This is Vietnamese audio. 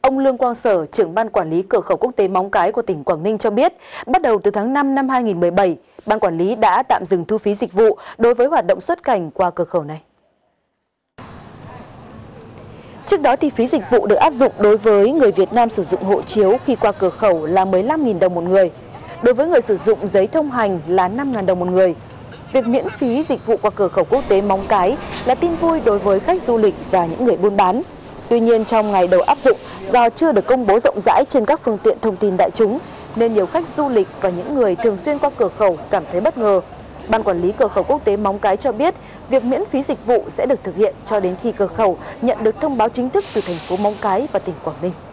Ông Lương Quang Sở, trưởng ban quản lý cửa khẩu quốc tế Móng Cái của tỉnh Quảng Ninh cho biết, bắt đầu từ tháng 5 năm 2017, ban quản lý đã tạm dừng thu phí dịch vụ đối với hoạt động xuất cảnh qua cửa khẩu này. Trước đó thì phí dịch vụ được áp dụng đối với người Việt Nam sử dụng hộ chiếu khi qua cửa khẩu là 15.000 đồng một người. Đối với người sử dụng giấy thông hành là 5.000 đồng một người. Việc miễn phí dịch vụ qua cửa khẩu quốc tế Móng Cái là tin vui đối với khách du lịch và những người buôn bán. Tuy nhiên, trong ngày đầu áp dụng, do chưa được công bố rộng rãi trên các phương tiện thông tin đại chúng, nên nhiều khách du lịch và những người thường xuyên qua cửa khẩu cảm thấy bất ngờ. Ban quản lý cửa khẩu quốc tế Móng Cái cho biết, việc miễn phí dịch vụ sẽ được thực hiện cho đến khi cửa khẩu nhận được thông báo chính thức từ thành phố Móng Cái và tỉnh Quảng Ninh.